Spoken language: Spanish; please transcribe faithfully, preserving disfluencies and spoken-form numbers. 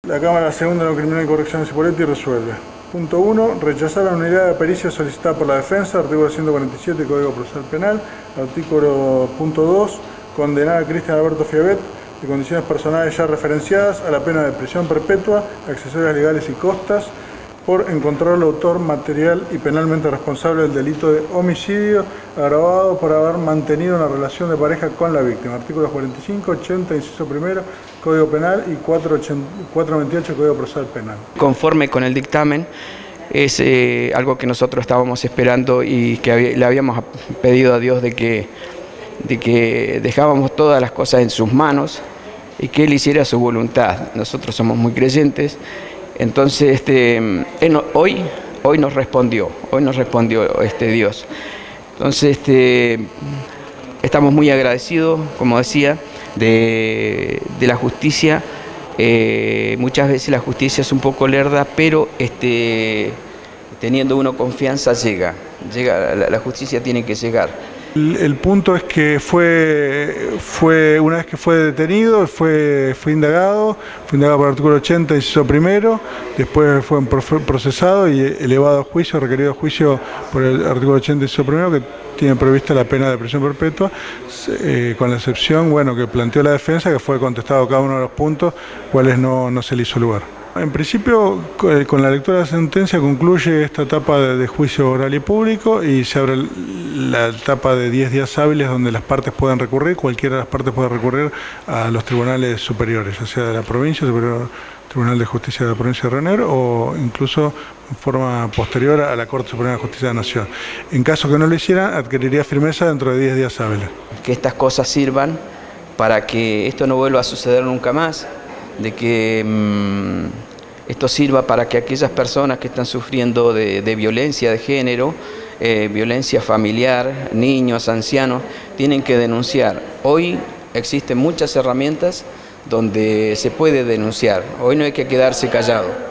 La Cámara Segunda no Criminal y Correcciones Hipólyti resuelve. Punto uno. Rechazar la unidad de pericia solicitada por la defensa, artículo ciento cuarenta y siete, Código Procesal Penal. Artículo punto dos. Condenar a Cristian Alberto Fiabet, de condiciones personales ya referenciadas, a la pena de prisión perpetua, accesorias legales y costas, por encontrar al autor material y penalmente responsable del delito de homicidio agravado por haber mantenido una relación de pareja con la víctima. Artículos cuarenta y cinco, ochenta, inciso primero, Código Penal y cuatrocientos veintiocho, Código Procesal Penal. Conforme con el dictamen, es eh, algo que nosotros estábamos esperando y que le habíamos pedido a Dios de que, de que dejábamos todas las cosas en sus manos y que Él hiciera su voluntad. Nosotros somos muy creyentes. Entonces, este, él, hoy, hoy nos respondió, hoy nos respondió este Dios. Entonces, este, estamos muy agradecidos, como decía, de, de la justicia. Eh, muchas veces la justicia es un poco lerda, pero este, teniendo uno confianza llega, llega la, la justicia tiene que llegar. El, el punto es que fue, fue una vez que fue detenido, fue, fue indagado, fue indagado por el artículo ochenta, inciso primero, después fue procesado y elevado a juicio, requerido a juicio por el artículo ochenta, inciso primero, que tiene prevista la pena de prisión perpetua, eh, con la excepción, bueno, que planteó la defensa, que fue contestado cada uno de los puntos, cuales no, no se le hizo lugar. En principio, con la lectura de la sentencia concluye esta etapa de juicio oral y público y se abre la etapa de diez días hábiles donde las partes pueden recurrir, cualquiera de las partes puede recurrir a los tribunales superiores, ya sea de la provincia, Superior Tribunal de Justicia de la provincia de Río Negro o incluso en forma posterior a la Corte Suprema de Justicia de la Nación. En caso que no lo hicieran, adquiriría firmeza dentro de diez días hábiles. Que estas cosas sirvan para que esto no vuelva a suceder nunca más, de que mmm, esto sirva para que aquellas personas que están sufriendo de, de violencia de género, eh, violencia familiar, niños, ancianos, tienen que denunciar. Hoy existen muchas herramientas donde se puede denunciar. Hoy no hay que quedarse callado.